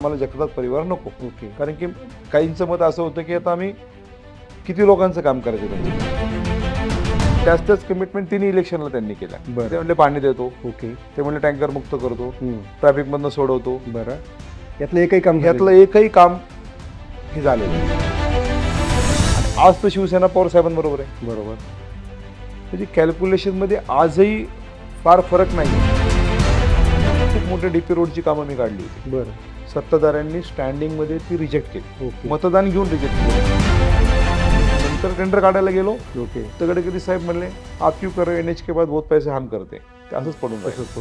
आम्हाला जगताप परिवार नको. ओके. कारण की काहींचं मत असं होतं की आता आम्ही किती लोकांचं काम करायचं त्यांचं. त्याच कमिटमेंट तिन्ही इलेक्शनला त्यांनी केल्या. बरं. ते म्हणले पाणी देतो. ओके. ते म्हणले टँकर मुक्त करतो, ट्रॅफिकमधनं सोडवतो. बरं. यातलं एकही काम हे झालेलं आहे. आज तर शिवसेना पवार साहेबांबरोबर आहे. बरोबर. म्हणजे कॅल्क्युलेशनमध्ये आजही फार फरक नाही. खूप मोठ्या डीपी रोडची कामं मी काढली होती. बरं. सत्ताधाऱ्यांनी स्टँडिंगमध्ये ती रिजेक्ट केली. ओके. मतदान घेऊन रिजेक्ट केलं. नंतर टेंडर काढायला गेलो. ओके. तर गडकरी साहेब म्हणले आप क्यों कर रहे हो, NH के बाद बहुत पैसे हम करते. ते असंच पडून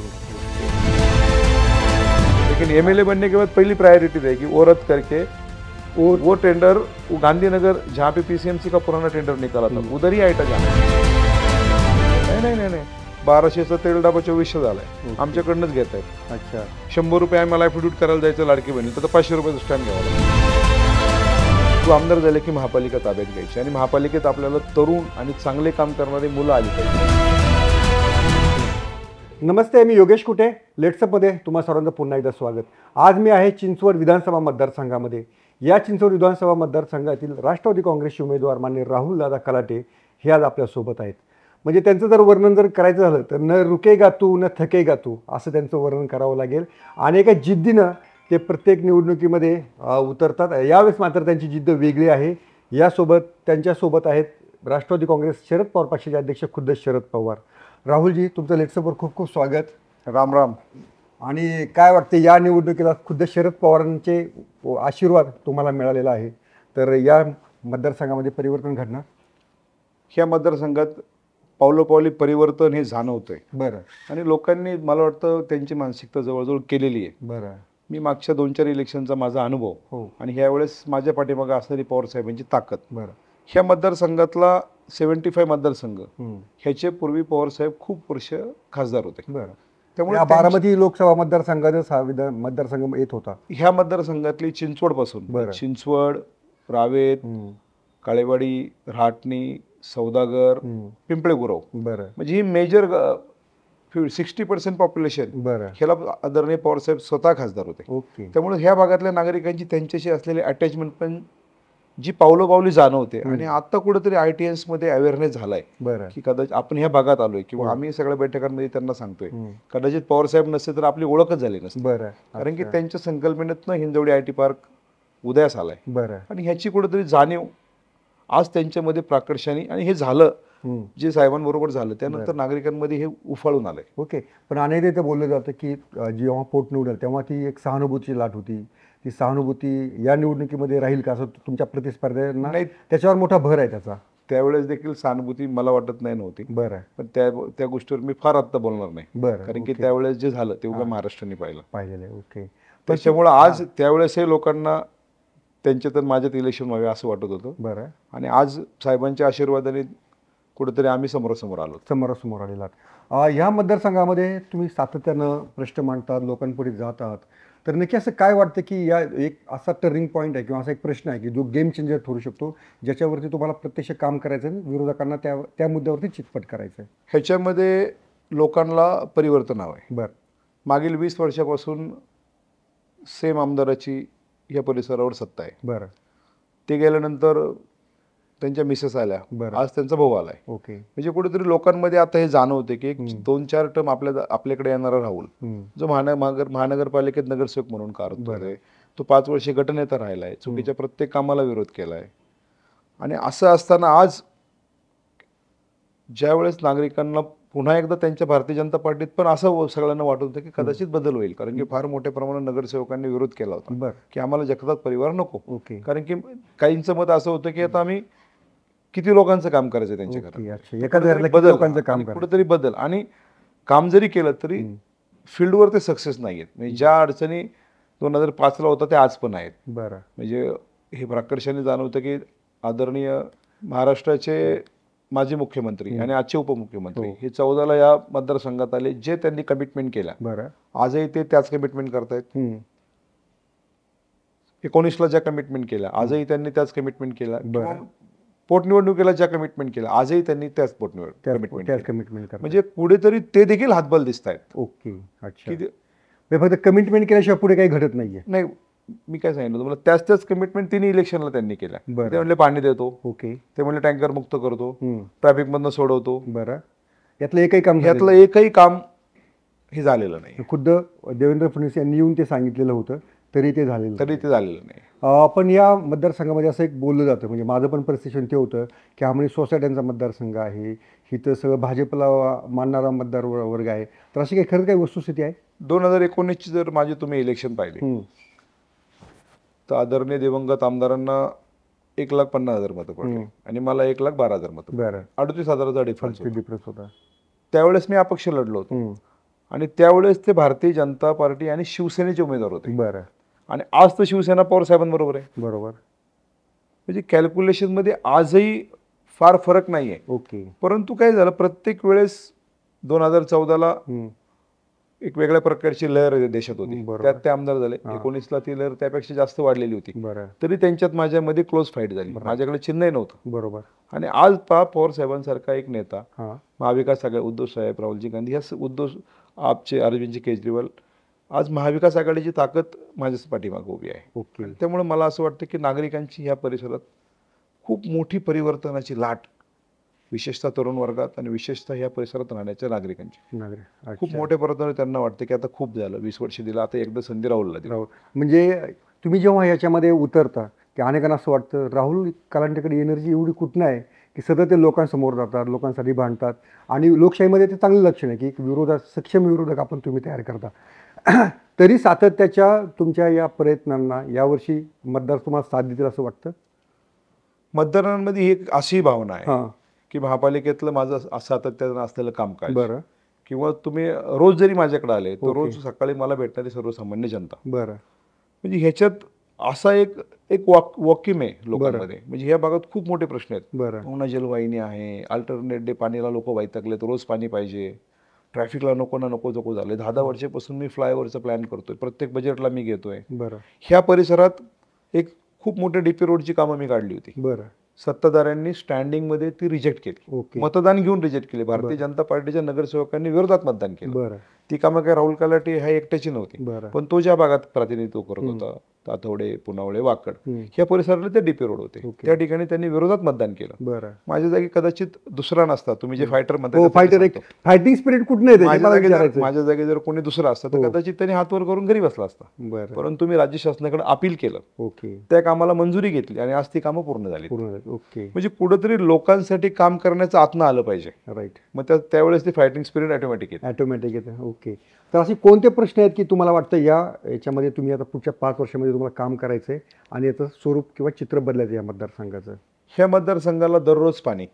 लेकिन MLA बनने के बाद पहली प्रायोरिटी रहेगी वो रद्द करके वो टेंडर वो गांधीनगर जहाँ पे PCMC का पुराना टेंडर निकाला था उधर ही आयटा जाना. नाही 1200चं तेल डबा 2400 झालाय. आमच्याकडनंच घेत आहेत. अच्छा. 100 रुपये आम्हाला ॲफिडेविट करायला जायचं लाडकी बहिणी तर 500 रुपयाचं स्टॅम्प घ्यावा लागतो. तू आमदार झाले की महापालिका ताब्यात घ्यायची आणि महापालिकेत आपल्याला तरुण आणि चांगले काम करणारी मुलं आली पाहिजे. नमस्ते, मी योगेश कुटे. लेट्सअपमध्ये तुम्हा सर्वांचं पुन्हा एकदा स्वागत. आज मी आहे चिंचवड विधानसभा मतदारसंघामध्ये. या चिंचवड विधानसभा मतदारसंघातील राष्ट्रवादी काँग्रेसचे उमेदवार माननीय राहुल दादा कलाटे हे आज आपल्यासोबत आहेत. म्हणजे त्यांचं जर वर्णन जर करायचं झालं तर न रुकेगा तू न थकेगा तू असं त्यांचं वर्णन करावं लागेल. आणि एका जिद्दीनं ते प्रत्येक निवडणुकीमध्ये उतरतात. यावेळेस मात्र त्यांची जिद्द वेगळी आहे. त्यांच्यासोबत आहेत राष्ट्रवादी काँग्रेस शरद पवार पक्षाचे अध्यक्ष खुद्द शरद पवार. राहुलजी, तुमचं लेट्सअपवर खूप खूप स्वागत. राम राम. आणि काय वाटते, या निवडणुकीला खुद्द शरद पवारांचे आशीर्वाद तुम्हाला मिळालेला आहे, तर या मतदारसंघामध्ये परिवर्तन घडणार? ह्या मतदारसंघात पावलोपावली परिवर्तन हे जाणवतंय. बरं. आणि लोकांनी मला वाटतं त्यांची मानसिकता जवळजवळ केलेली आहे. बरं. मी मागच्या 2-4 इलेक्शनचा माझा अनुभव हो. आणि ह्यावेळेस माझ्या पाठीमागे असणारी पवार साहेबांची ताकद. बरं. ह्या मतदारसंघातला 75 मतदारसंघ ह्याचे पूर्वी पवार साहेब खूप वर्ष खासदार होते. बरं. त्यामुळे बारामती लोकसभा मतदारसंघातच हा मतदारसंघ येत होता. ह्या मतदारसंघातली चिंचवड पासून चिंचवड, रावेत, काळेवाडी, रहाटणी, सौदागर, पिंपळे गुरव, बरं, म्हणजे ही मेजर 60% पॉप्युलेशन बरं ह्याला आदरणीय पवार साहेब स्वतः खासदार होते. ओके. त्यामुळे ह्या भागातल्या नागरिकांची त्यांच्याशी असलेली अटॅचमेंट पण जी पावलोपावली जाणवते. आणि आता कुठेतरी ITNs मध्ये अवेअरनेस झालाय की कदाचित आपण ह्या भागात आलोय किंवा आम्ही सगळ्या बैठकांमध्ये त्यांना सांगतोय कदाचित पवार साहेब नसते तर आपली ओळखच झाली नसते. बरं. कारण की त्यांच्या संकल्पनेतनं हिंजवडी IT पार्क उदयास आलाय. बरं. आणि ह्याची कुठेतरी जाणीव आज त्यांच्यामध्ये प्राकर्षाने आणि हे झालं जे साहेबांबरोबर झालं त्यानंतर नागरिकांमध्ये हे उफाळून आलंय. ओके. पण अनेकदा ते बोललं जातं की जेव्हा पोटनिवडल तेव्हा ती एक सहानुभूतीची लाट होती. ती सहानुभूती या निवडणुकीमध्ये राहील का, असं तुमच्या प्रतिस्पर्ध्यांना नाही, त्याच्यावर मोठा भर आहे त्याचा? त्यावेळेस देखील सहानुभूती मला वाटत नव्हती. बरं. पण त्या गोष्टीवर मी फार आत्ता बोलणार नाही. बरं. कारण की त्यावेळेस जे झालं ते उभ्या महाराष्ट्राने पाहिलं. ओके. त्याच्यामुळे आज त्यावेळेसही लोकांना त्यांच्यात माझ्यात इलेक्शन व्हावे असं वाटत होतं. बरं. आणि आज साहेबांच्या आशीर्वादाने कुठेतरी आम्ही समोरासमोर आलेला. ह्या मतदारसंघामध्ये तुम्ही सातत्यानं प्रश्न मांडतात, लोकांपुढे जातात, तर नक्की असं काय वाटतं की या एक असा टर्निंग पॉईंट आहे किंवा असा एक प्रश्न आहे की जो गेम चेंजर ठरू शकतो, ज्याच्यावरती तुम्हाला प्रत्यक्ष काम करायचं आहे, विरोधकांना त्या मुद्द्यावरती चितपट करायचं आहे? ह्याच्यामध्ये लोकांना परिवर्तन हवं आहे. बरं. मागील 20 वर्षापासून सेम आमदाराची या परिसरावर सत्ता आहे. बरं. ते गेल्यानंतर त्यांच्या मिसेस आल्या, आज त्यांचा भाऊ आलाय. ओके. म्हणजे कुठेतरी लोकांमध्ये आता हे जाणवते की 2-4 टर्म आपल्याकडे येणारा राहुल जो महानगरपालिकेत नगरसेवक म्हणून करतोय, तो 5 वर्षे गटनेता राहिलाय, चुकीच्या प्रत्येक कामाला विरोध केलाय. आणि असं असताना आज ज्यावेळेस नागरिकांना पुन्हा एकदा त्यांच्या भारतीय जनता पार्टीत पण असं सगळ्यांना वाटत होतं की कदाचित बदल होईल, कारण की फार मोठ्या प्रमाणात नगरसेवकांनी विरोध केला होता की आम्हाला जगताप परिवार नको. ओके. कारण की काहींचं मत असं होतं की आता आम्ही किती लोकांचं काम करायचं त्यांच्या घरात, कुठेतरी बदल. आणि काम जरी केलं तरी फील्डवर ते सक्सेस नाही आहेत. म्हणजे ज्या अडचणी 2005ला होता त्या आज पण आहेत. बरं. म्हणजे हे प्रकर्षाने जाणवतं की आदरणीय महाराष्ट्राचे माजी मुख्यमंत्री आणि आजचे उपमुख्यमंत्री हे 14ला या मतदारसंघात आले, जे त्यांनी कमिटमेंट केल्या. बरं. आजही ते त्याच कमिटमेंट करतायत. 19ला ज्या कमिटमेंट केल्या आजही त्यांनी त्याच कमिटमेंट केल्या. पोटनिवडणुकीला ज्या कमिटमेंट केल्या आजही त्यांनी त्याच कमिटमेंट. म्हणजे कुठेतरी ते देखील हातबल दिसत आहेत. ओके. अच्छा. फक्त कमिटमेंट केल्याशिवाय पुढे काही घडत नाहीये. नाही, मी काय सांगितलं तुम्हाला, त्याच कमिटमेंट तिन्ही इलेक्शनला त्यांनी केल्या. बरं. ते म्हणले पाणी देतो, ओके. ते म्हणले टँकर मुक्त करतो, ट्रॅफिक मधनं सोडवतो. बरं. यातलं एकही काम यातलं एकही काम हे झालेलं नाही. खुद्द देवेंद्र फडणवीस यांनी येऊन ते सांगितलेलं होतं, तरी ते झालेलं नाही. पण या मतदारसंघामध्ये असं एक बोललं जातं, म्हणजे माझं पण परिस्थिती ते होतं की हा म्हणजे सोसायट्यांचा मतदारसंघ आहे, इथं सगळं भाजपला मानणारा मतदार वर्ग आहे. तर अशी काही खरं काही वस्तुस्थिती आहे? 2019ची जर माझी तुम्ही इलेक्शन पाहिली तर आदरणीय दिवंगत आमदारांना 1,50,000 मतं पडली आणि मला 1,12,000 मतं. 38,000चा डिफरन्स होता. त्यावेळेस मी अपक्ष लढलो होतो आणि त्यावेळेस ते भारतीय जनता पार्टी आणि शिवसेनेचे उमेदवार होते. बरं. आणि आज तर शिवसेना पवार साहेबांबरोबर आहे. बरोबर. म्हणजे कॅल्क्युलेशन मध्ये आजही फार फरक नाहीये. ओके. परंतु काय झालं, प्रत्येक वेळेस 2014ला एक वेगळ्या प्रकारची लहर देशात होती, त्यात ते आमदार झाले. 19ला ती लहर त्यापेक्षा जास्त वाढलेली होती. तरी त्यांच्यात माझ्यामध्ये क्लोज फाईट झाली, माझ्याकडे चिन्हही नव्हतं. बरोबर. आणि आज पवार साहेबांसारखा एक नेता, महाविकास आघाडी, उद्धव साहेब, राहुलजी गांधी, ह्या उद्धव आपचे अरविंदजी केजरीवाल, आज महाविकास आघाडीची ताकद माझ्या पाठीमागे उभी आहे. त्यामुळे मला असं वाटतं की नागरिकांची ह्या परिसरात खूप मोठी परिवर्तनाची लाट, विशेषतः तरुण वर्गात आणि विशेषतः ह्या परिसरात राहण्याच्या नागरिकांची खूप मोठ्या प्रमाणात त्यांना वाटतं की आता खूप झालं, 20 वर्ष दिलं, आता एकदा संधी राहुलला दिली. म्हणजे तुम्ही जेव्हा याच्यामध्ये उतरता की अनेकांना असं वाटतं राहुल कलांटेकडे एनर्जी एवढी कुठं आहे की सतत ते लोकांसमोर जातात, लोकांसाठी भांडतात, आणि लोकशाहीमध्ये ते चांगलं लक्षण आहे की एक विरोधात सक्षम विरोधक आपण तुम्ही तयार करता. तरी सातत्याच्या तुमच्या या प्रयत्नांना यावर्षी मतदार तुम्हाला साथ देतील असं वाटतं? मतदारांमध्ये ही एक अशी भावना आहे की महापालिकेतलं माझं सातत्यानं असलेलं कामकाज, बरं, किंवा तुम्ही रोज जरी माझ्याकडे आले तर रोज सकाळी मला भेटणारी सर्वसामान्य जनता, बरं, म्हणजे ह्याच्यात असा एक वॉक्यूम आहे लोकांमध्ये. म्हणजे ह्या भागात खूप मोठे प्रश्न आहेत. पूर्ण जलवाहिनी आहे, अल्टरनेट डे पाणीला लोक वैतागलेत, रोज पाणी पाहिजे, ट्रॅफिकला नको नको झाले. 10 वर्षापासून मी फ्लायओव्हरचा प्लॅन करतोय, प्रत्येक बजेटला मी घेतोय. ह्या परिसरात एक खूप मोठ्या डीपी रोडची कामं मी काढली होती. सत्ताधाऱ्यांनी स्टँडिंग मध्ये ती रिजेक्ट केली, मतदान घेऊन रिजेक्ट केली. भारतीय जनता पार्टीच्या नगरसेवकांनी विरोधात मतदान केलं. ती कामं काय राहुल कलाटे ह्या एकट्याची नव्हती, पण तो ज्या भागात प्रतिनिधित्व करत होता, तातवडे, पुनावळे, वाकड, ह्या परिसराला ते डीपी रोड होते, त्या ठिकाणी त्यांनी विरोधात मतदान केलं. माझ्या जागी कदाचित दुसरा नसता, तुम्ही जे फायटर म्हणता, फायटिंग स्पिरिट कुठे नाही, माझ्या जागी जर कोणी दुसरा असता तर कदाचित त्यांनी हातवर करून घरी बसला असता. परंतु मी राज्य शासनाकडे अपील केलं, त्या कामाला मंजुरी घेतली आणि आज ती कामं पूर्ण झाली. म्हणजे कुठेतरी लोकांसाठी काम करण्याचं आत्मा आलं पाहिजे. राईट. मग त्यावेळेस ती फायटिंग स्पिरिट ऑटोमॅटिक येते. ओके. तर असे कोणते प्रश्न आहेत की तुम्हाला वाटतं याच्यामध्ये तुम्ही आता पुढच्या 5 वर्षामध्ये तुम्हाला काम करायचंय आणि याचं स्वरूप किंवा चित्र बदलायचं या मतदारसंघाचं? ह्या मतदारसंघाला दररोज पाणी,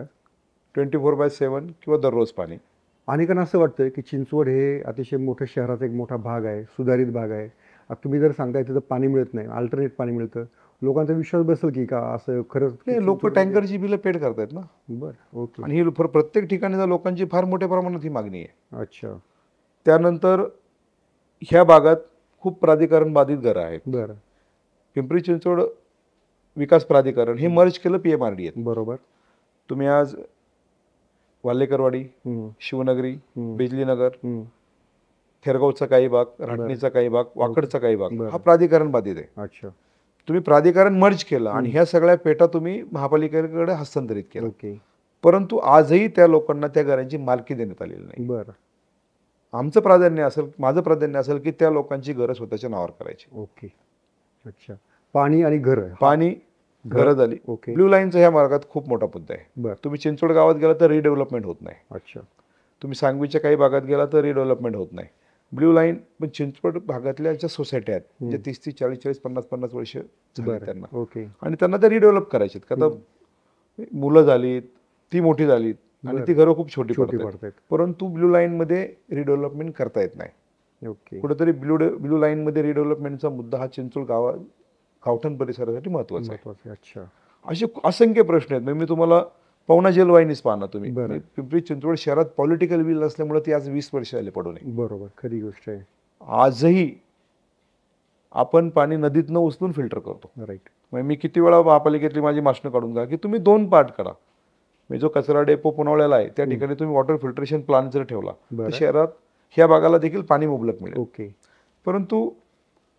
24/7 किंवा दररोज पाणी. अनेकांना असं वाटतं की चिंचवड हे अतिशय मोठ्या शहराचा एक मोठा भाग आहे, सुधारित भाग आहे. आता तुम्ही जर सांगताय तिथं पाणी मिळत नाही, अल्टरनेट पाणी मिळतं, लोकांचा विश्वास बसेल की का असं खरंच? लोक टँकरची बिलं पेड करतायत ना. बरं. ओके. आणि ही प्रत्येक ठिकाणी लोकांची फार मोठ्या प्रमाणात ही मागणी आहे. अच्छा. त्यानंतर ह्या भागात खूप प्राधिकरण बाधित घरं आहेत. बरं. पिंपरी चिंचवड विकास प्राधिकरण हे मर्ज केलं PMRD. बरोबर. तुम्ही आज वाल्लेकरवाडी, शिवनगरी, बिजलीनगर, थेरगावचा काही भाग, राटणीचा काही भाग, वाकडचा काही भाग हा प्राधिकरण बाधित आहे. अच्छा. तुम्ही प्राधिकरण मर्ज केलं आणि ह्या सगळ्या पेटा तुम्ही महापालिकेकडे हस्तांतरित केलं. ओके. परंतु आजही त्या लोकांना त्या घरांची मालकी देण्यात आलेली नाही. बरं. आमचं प्राधान्य असेल, माझं प्राधान्य असेल की त्या लोकांची घरं स्वतःच्या नावावर करायची. ओके. अच्छा. पाणी आणि घरं, पाणी घरं झाली. ओके. ब्ल्यू लाईनचा ह्या मार्गात खूप मोठा मुद्दा आहे. तुम्ही चिंचवड गावात गेला तर रिडेव्हलपमेंट होत नाही. अच्छा. तुम्ही सांगवीच्या काही भागात गेला तर रिडेव्हलपमेंट होत नाही. ब्ल्यू लाईन पण चिंचवड भागातल्या ज्या सोसायट्या आहेत, जे 30, 40, 50 वर्ष त्यांना, ओके, आणि त्यांना ते रिडेव्हलप करायचे. का तर मुलं झालीत, ती मोठी झालीत आणि ती घरं खूप छोटी पडतात. परंतु ब्ल्यू लाईन मध्ये रिडेव्हलपमेंट करता येत नाही. ओके. कुठेतरी ब्ल्यू लाईन मध्ये रिडेव्हलपमेंटचा मुद्दा हा चिंचवड गावठण परिसरासाठी महत्वाचा आहे. अच्छा. असे असंख्य प्रश्न आहेत. मी तुम्हाला पवना जेलवाहिनीच पाहना तुम्ही. पिंपरी चिंचवड शहरात पॉलिटिकल विल असल्यामुळे ती आज 20 वर्ष झाले पडू नये. बरोबर, खरी गोष्ट आहे. आजही आपण पाणी नदीतनं उचलून फिल्टर करतो. राईट. मी किती वेळा महापालिकेतली माझी मासणं काढून घ्या की तुम्ही 2 पार्ट करा. मी जो कचरा डेपो पुनवलेला आहे त्या ठिकाणी तुम्ही वॉटर फिल्ट्रेशन प्लांट जर ठेवला तर शहरात ह्या भागाला देखील पाणी मुबलक मिळेल. ओके. परंतु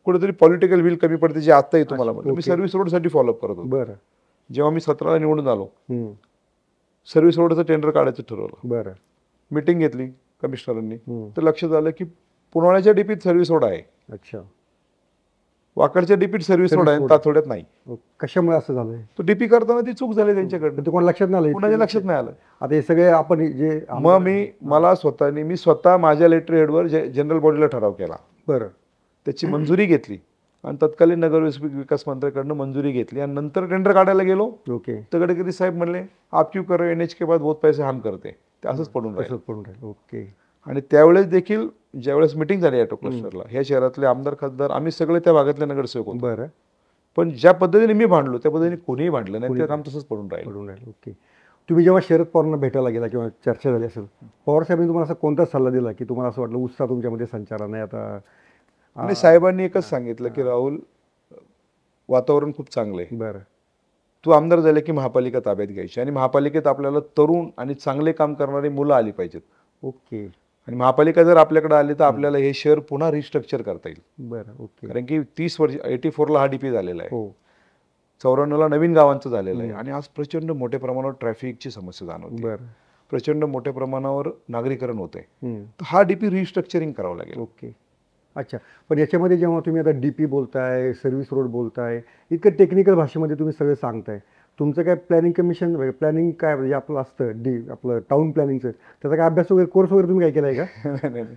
कुठेतरी पॉलिटिकल विल कमी पडते, जे आत्ताही तुम्हाला म्हटलं. मी सर्व्हिस रोडसाठी फॉलोअप करत होतो. बरं. जेव्हा मी 17ला निवडून आलो, सर्व्हिस रोडचं टेंडर काढायचं ठरवलं. बरं. मीटिंग घेतली कमिशनरांनी, तर लक्षात आलं की पुरवण्याच्या डीपीत सर्व्हिस रोड आहे, अच्छा, वाकडच्या डीपीत सर्व्हिस रोड आहे, तातोड्यात नाही. कशामुळे असं झालंय? तो डीपी करताना ती चूक झाली त्यांच्याकडनं, ते कोणाला लक्षात नाही आलं? कुणाच्या लक्षात नाही आलं. आता हे सगळे आपण जे मग मी स्वतः माझ्या लेटर हेडवर जनरल बॉडीला ठराव केला. बरं. त्याची मंजुरी घेतली आणि तत्कालीन नगर विकास मंत्र्याकडनं मंजुरी घेतली आणि नंतर टेंडर काढायला गेलो. ओके. तर गडकरी साहेब म्हणले आप क्यों कर रहे हो, NH के बाद बहुत पैसे हम करते. ते असंच पडून राहिलं. ओके. आणि त्यावेळेस देखील ज्यावेळेस मिटिंग झाली ॲटो क्लस्टरला, ह्या शहरातले आमदार खासदार आम्ही सगळे त्या भागातले नगरसेवक होतो. बरं. पण ज्या पद्धतीने मी भांडलो त्या पद्धतीने कोणीही भांडलं नाही, ते काम तसंच पडून राहिलं. ओके. तुम्ही जेव्हा शरद पवारांना भेटायला गेला किंवा चर्चा झाली असेल, पवार साहेबांनी तुम्हाला असा कोणता सल्ला दिला की तुम्हाला असं वाटलं उत्साह तुमच्यामध्ये संचार नाही आता? आणि साहेबांनी एकच सांगितलं की राहुल, वातावरण खूप चांगलं आहे. बरं. तू आमदार झाले की महापालिका ताब्यात घ्यायची आणि महापालिकेत आपल्याला तरुण आणि चांगले काम करणारी मुलं आली पाहिजेत. ओके. आणि महापालिका जर आपल्याकडे आली तर आपल्याला हे शहर पुन्हा रिस्ट्रक्चर करता येईल. बरं. ओके. कारण की 30 वर्ष 84ला हा डीपी झालेला आहे, हो. 94ला नवीन गावांचं झालेलं आहे आणि आज प्रचंड मोठ्या प्रमाणावर ट्रॅफिकची समस्या जाणवते. बरं. प्रचंड मोठ्या प्रमाणावर नागरीकरण होते. तर हा डीपी रिस्ट्रक्चरिंग करावं लागेल. ओके. अच्छा. पण याच्यामध्ये जेव्हा तुम्ही आता डीपी बोलताय, सर्व्हिस रोड बोलताय, इतकं टेक्निकल भाषेमध्ये तुम्ही सगळं सांगताय, तुमचं काय प्लॅनिंग कमिशन, प्लॅनिंग काय म्हणजे आपलं असतं आपलं टाउन प्लॅनिंगचं, त्याचा काय अभ्यास वगैरे, कोर्स वगैरे तुम्ही काय केलाय का? नाही.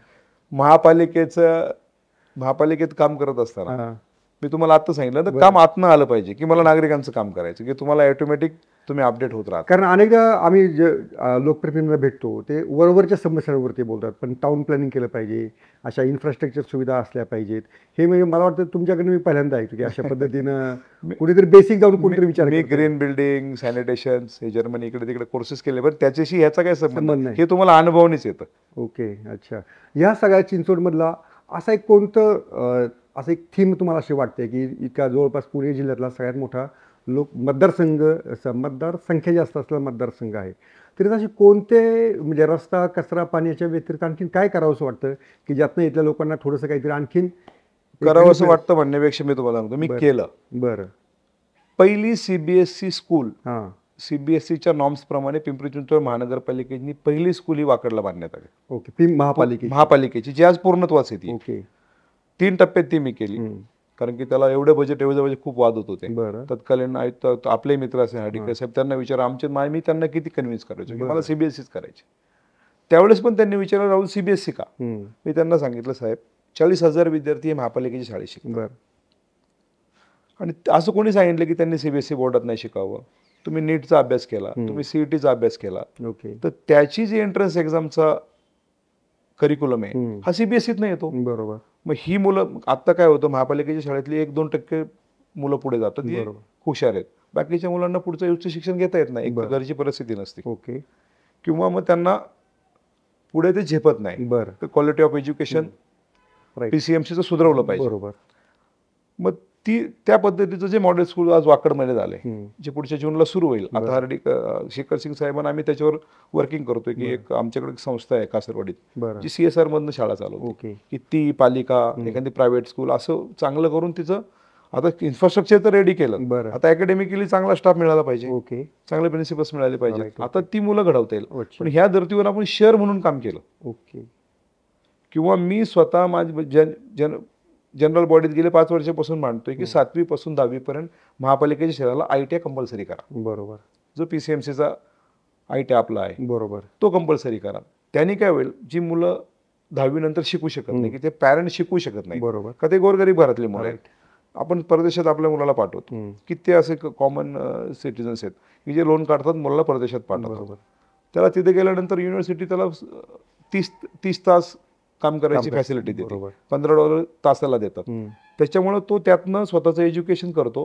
महापालिकेत काम करत असताना मी तुम्हाला आता सांगितलं तर काम आतनं आलं पाहिजे की मला नागरिकांचं काम करायचं, की तुम्हाला ऑटोमॅटिक तुम्ही अपडेट होत राहता. कारण अनेकदा आम्ही जे लोकप्रतिनिधींना भेटतो ते वरवरच्या समस्यांवरती बोलतात, पण टाउन प्लॅनिंग केलं पाहिजे, अशा इन्फ्रास्ट्रक्चर सुविधा असल्या पाहिजेत. हे म्हणजे मला वाटतं तुमच्याकडे मी पहिल्यांदा ऐकतो की अशा पद्धतीनं कुठेतरी बेसिक जाऊन कोणतरी विचार. मी ग्रीन बिल्डिंग, सॅनिटेशन, हे जर्मनी इकडे तिकडे कोर्सेस केले, पण त्याच्याशी ह्याचा काय संबंध नाही, हे तुम्हाला अनुभवणीच येतं. ओके. अच्छा. ह्या सगळ्या चिंचवडमधला असा एक कोणतं असं एक थीम तुम्हाला अशी वाटते की इतका जवळपास पुणे जिल्ह्यातला सगळ्यात मोठा मतदारसंख्या जास्त असलेला मतदारसंघ आहे, तरी असे कोणते म्हणजे रस्ता, कचरा, पाण्याच्या व्यतिरिक्त आणखीन काय करावं असं वाटतं की ज्यातनं इथल्या लोकांना थोडंसं काहीतरी आणखीन करावं असं वाटतं म्हणण्यापेक्षा मी तुम्हाला सांगतो, मी केलं. बरं. पहिली CBSE स्कूल, हां, CBSEच्या नॉर्म्स प्रमाणे पिंपरी चिंचवड महानगरपालिकेची पहिली स्कूल ही वाकडला बांधण्यात आली. ओके. महापालिकेची जी आज पूर्णत्वास येते. ओके. 3 टप्प्यात ती मी केली, कारण की त्याला एवढं बजेट खूप वाद होत होते. तत्कालीन आयुक्त आपले मित्र असे हार्डिकर साहेब, त्यांना विचारा मी त्यांना किती कन्व्हिन्स करायचो की मला CBSEच करायचे. त्यावेळेस पण त्यांनी विचारलं राहुल CBSE का? मी त्यांना सांगितलं साहेब 40,000 विद्यार्थी हे महापालिकेच्या शाळेत शिकतात आणि असं कोणी सांगितलं की त्यांनी CBSE बोर्डात नाही शिकावं. तुम्ही नीटचा अभ्यास केला, तुम्ही CETचा अभ्यास केला, तर त्याची जी एंट्रन्स एक्झामचा करिक्युलम आहे हा CBSEत नाही येतो. बरोबर. मग ही मुलं, आता काय होतं, महापालिकेच्या शाळेतली 1-2% मुलं पुढे जातात, ती हुशार आहेत, बाकीच्या मुलांना पुढचं उच्च शिक्षण घेता येत नाही, एक घरची परिस्थिती नसते. ओके. किंवा मग त्यांना पुढे ते झेपत नाही. तर क्वालिटी ऑफ एज्युकेशन PCMCचं सुधारवलं पाहिजे. बरोबर. मग त्या पद्धतीचं जे मॉडेल स्कूल आज वाकडमध्ये झालंय, जे पुढच्या जूनला सुरू होईल. आता शेखर सिंग साहेबांना आम्ही त्याच्यावर वर्किंग करतोय की एक आमच्याकडे संस्था आहे कासरवाडीत जी CSR मधनं शाळा चालवते, की ती पालिका एखादी प्रायव्हेट स्कूल असं चांगलं करून तिचं आता इन्फ्रास्ट्रक्चर तर रेडी केलं, आता अकॅडमिकली चांगला स्टाफ मिळाला पाहिजे, चांगले प्रिन्सिपल्स मिळाले पाहिजे, आता ती मुलं घडवता येईल. पण ह्या धर्तीवर आपण शहर म्हणून काम केलं. ओके. किंवा मी स्वतः माझी जनरल बॉडीत गेले 5 वर्षापासून मांडतोय की 7वी पासून 10वी पर्यंत महापालिकेच्या शहराला ITI कंपल्सरी करा. बरोबर. जो PCMCचा ITI आपला आहे, बरोबर, तो कंपल्सरी करा. त्यांनी काय होईल, जी मुलं 10वी नंतर शिकू शकत नाही, की ते पॅरेंट शिकू शकत नाही, बरोबर, का ते गोरगरीब घरातले मुलं आहेत, आपण परदेशात आपल्या मुलाला पाठवतो. किती असे कॉमन सिटीजन्स आहेत की जे लोन काढतात, मुलाला परदेशात पाठवतात. त्याला तिथे गेल्यानंतर युनिव्हर्सिटी त्याला 30 तास काम करायची फॅसिलिटी देते, $15 तासाला देतात. त्याच्यामुळे तो त्यातनं स्वतःचं एज्युकेशन करतो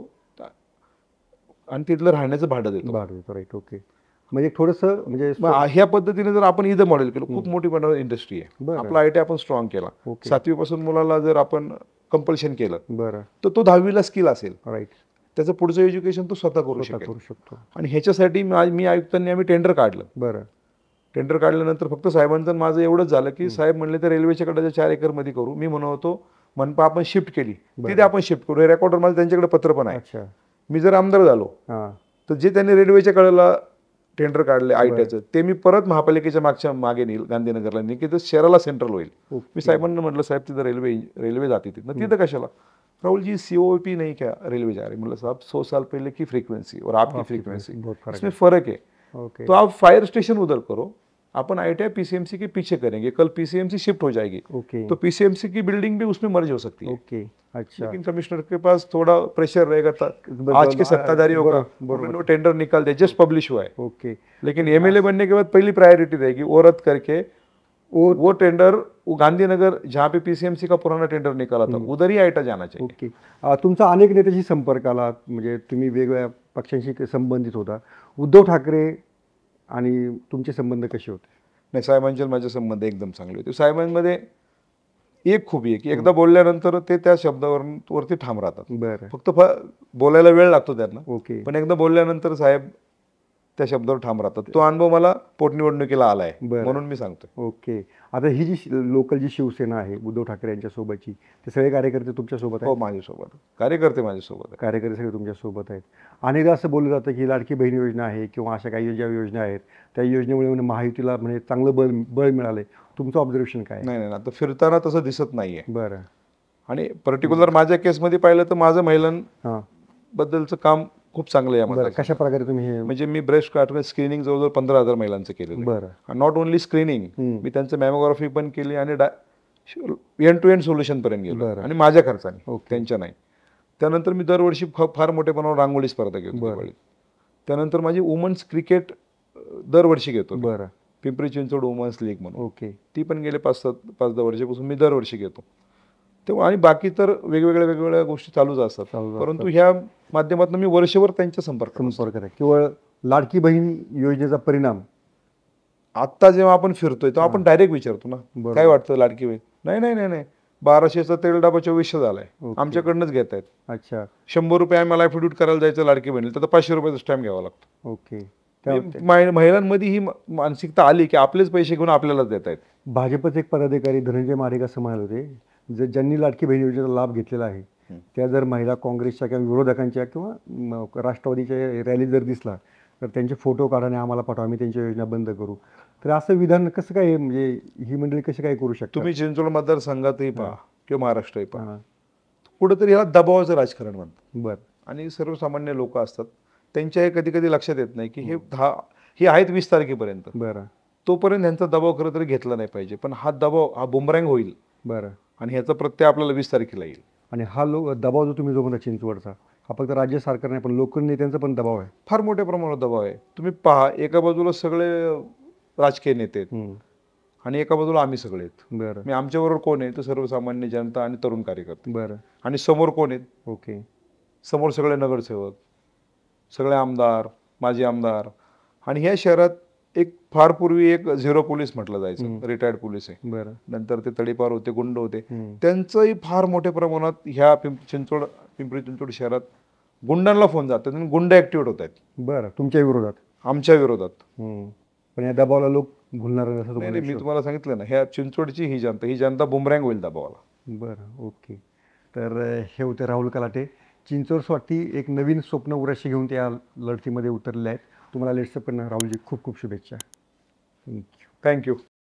आणि तिथलं राहण्याचं भाडं देतो. राईट. ओके. म्हणजे थोडंसं म्हणजे ह्या पद्धतीने जर आपण इथं मॉडेल केलं, खूप मोठी इंडस्ट्री आहे, आपला ITI आपण स्ट्रॉंग केला, 7वी पासून मुलाला जर आपण कंपल्शन केलं तर तो 10वीला स्किल असेल, राईट, त्याचं पुढचं एज्युकेशन तो स्वतः करू शकतो. आणि ह्याच्यासाठी मी आयुक्तांनी आम्ही टेंडर काढलं. टेंडर काढल्यानंतर फक्त साहेबांचं माझं एवढंच झालं की साहेब म्हणले तर रेल्वेच्या कडेच्या 4 एकरमध्ये करू. मी म्हणत होतो मनपा आपण शिफ्ट केली तिथे आपण शिफ्ट करू. हे रेकॉर्डर मला त्यांच्याकडे पत्र पण आहे. अच्छा. मी जर आमदार झालो तर जे त्यांनी रेल्वेच्या कडेला टेंडर काढले आयटीचं ते मी परत महापालिकेच्या मागे नेईल, गांधीनगरला नेईल की शहराला सेंट्रल होईल. मी साहेबांना म्हटलं साहेब तिथं रेल्वे जाते तिथं कशाला. राहुल जी COP नहीं क्या रेलवे जा रही. मतलब साहब 100 साल पहले की फ्रीक्वेंसी और आपकी फ्रीक्वेंसी इसमें फर्क है. तो आप फायर स्टेशन उधर करो, अपन ITI PCMC के पीछे करेंगे. कल PCMC शिफ्ट हो जाएगी तो PCMC की बिल्डिंग भी उसमें मर्ज हो सकती है. अच्छा. लेकिन कमिश्नर के पास थोड़ा प्रेशर रहेगा. आज के सत्ताधारियों का टेंडर निकाल दे, जस्ट पब्लिश हुआ है. लेकिन MLA बनने के बाद पहली प्रायोरिटी रहेगी वो रद्द करके वो टेंडर वो गांधीनगर जहाँ पे PCMC का पुराना टेंडर निकाला था उधर ही आयटा जाना चाहिए. तुमचा अनेक नेत्याशी संपर्क आला, म्हणजे तुम्ही वेगवेगळ्या पक्षांशी संबंधित होता. उद्धव ठाकरे आणि तुमचे संबंध कसे होते? नाही, साहेबांचे माझे संबंध एकदम चांगले होते. साहेबांमध्ये एक खूबी आहे की एकदा बोलल्यानंतर ते त्या शब्दावरती ठाम राहतात. बरं. फक्त बोलायला वेळ लागतो त्यांना. ओके. पण एकदा बोलल्यानंतर साहेब त्या शब्दावर ठाम राहतात. तो अनुभव मला पोटनिवडणुकीला आलाय म्हणून मी सांगतोय. ओके. आता ही जी लोकल जी शिवसेना आहे उद्धव ठाकरे यांच्या सोबतची, ते सगळे कार्यकर्ते तुमच्या सोबत आहेत? हो, माझ्यासोबत कार्यकर्ते माझ्यासोबत. कार्यकर्ते सगळे तुमच्या सोबत आहेत. अनेकदा असं बोललं जातं की लाडकी बहीण योजना आहे किंवा अशा काही ज्या योजना आहेत त्या योजनेमुळे महायुतीला म्हणजे चांगलं बळ मिळालंय. तुमचं ऑब्झर्वेशन काय? नाही, आता फिरताना तसं दिसत नाहीये. बरं. आणि पर्टिक्युलर माझ्या केसमध्ये पाहिलं तर माझं महिलांबद्दलचं काम खूप चांगलं आहे. कशा प्रकारे तुम्ही हे? म्हणजे मी ब्रेस्ट कॅन्सर स्क्रीनिंग जवळजवळ 15,000 महिलांचं केलेलं. बरं. नॉट ओनली स्क्रीनिंग, मी त्यांचं मॅमोग्राफी पण केली आणि एंड टू एंड सोल्युशन पर्यंत गेलो आणि माझ्या खर्चाने, त्यांच्या नाही. त्यानंतर मी दरवर्षी फार मोठेपणावर रांगोळी स्पर्धा घेतो. त्यानंतर माझी वुमन्स क्रिकेट दरवर्षी घेतो. बरं. पिंपरी चिंचवड वुमन्स लीग म्हणून. ओके. ती पण गेले 5-10 वर्षापासून मी दरवर्षी घेतो. तेव्हा आणि बाकी तर वेगवेगळ्या गोष्टी चालूच असतात. परंतु ह्या माध्यमातून मी वर्षभर त्यांच्या संपर्कात आहे. केवळ लाडकी बहीण योजनेचा परिणाम आता जेव्हा आपण फिरतोय तेव्हा आपण डायरेक्ट विचारतो ना काय वाटतं लाडकी बहीण. नाही 1200चा तेल डबा 2400 झालाय, आमच्याकडनंच घेत आहेत. अच्छा. 100 रुपये आम्हाला ॲफिडेविट करायला जायचं लाडकी बहिणीला तर 500 रुपयाचा स्टॅम्प घ्यावा लागतो. ओके. महिलांमध्ये ही मानसिकता आली की आपलेच पैसे घेऊन आपल्यालाच देत आहेत. भाजपचे एक पदाधिकारी धनंजय मारेक असं म्हणाले होते, ज्यांनी लाडकी बहीण योजनेचा लाभ घेतलेला आहे त्या जर महिला काँग्रेसच्या किंवा विरोधकांच्या किंवा राष्ट्रवादीच्या रॅली जर दिसला तर त्यांचे फोटो काढाने आम्हाला पाठवा, आम्ही त्यांची योजना बंद करू. तर असं विधान कसं काय, म्हणजे ही मंडळी कशी काय करू शकतात? तुम्ही चिंचवड मतदारसंघातही पहा किंवा महाराष्ट्रही पहा, कुठंतरी ह्याला दबावाचं राजकारण म्हणतात. बरं. आणि सर्वसामान्य लोक असतात त्यांच्या हे कधी कधी लक्षात येत नाही की हे आहेत 20 तारखेपर्यंत. बरं. तोपर्यंत ह्यांचा दबाव खरं तरी घेतला नाही पाहिजे. पण हा दबाव हा बुमरँग होईल. बरं. आणि ह्याचा प्रत्यय आपल्याला 20 तारखेला येईल. आणि हा दबाव जो तुम्ही जो म्हणता चिंचवडचा, हा फक्त राज्य सरकार नाही पण लोकनेत्यांचा पण दबाव आहे. फार मोठ्या प्रमाणात दबाव आहे. तुम्ही पहा, एका बाजूला सगळे राजकीय नेते आहेत आणि एका बाजूला आम्ही सगळे आहेत. बरं. मी आमच्याबरोबर कोण आहे तर सर्वसामान्य जनता आणि तरुण कार्यकर्ते. बरं. आणि समोर कोण आहेत? ओके. समोर सगळे नगरसेवक, सगळे आमदार, माजी आमदार. आणि ह्या शहरात एक फार पूर्वी एक झिरो पोलीस म्हटलं जायचं, रिटायर्ड पोलीस आहे. बरं. नंतर ते तडीपार होते, गुंड होते. त्यांचंही फार मोठ्या प्रमाणात ह्या पिंपरी चिंचवड शहरात गुंडांना फोन जातात आणि गुंड ऍक्टिव्हेट होत आहेत. बरं. तुमच्या विरोधात? आमच्या विरोधात. पण या दबावाला लोक भुलणार नाही. मी तुम्हाला सांगितलं ना, ह्या चिंचवडची ही जनता बुमरँग होईल दबावाला. बरं. ओके. तर हे होते राहुल कलाटे, चिंचवडसाठी एक नवीन स्वप्न उराशी घेऊन त्या लढतीमध्ये उतरले आहेत. तुम्हाला लेट्सअप राहुलजी खूप खूप शुभेच्छा. थँक्यू.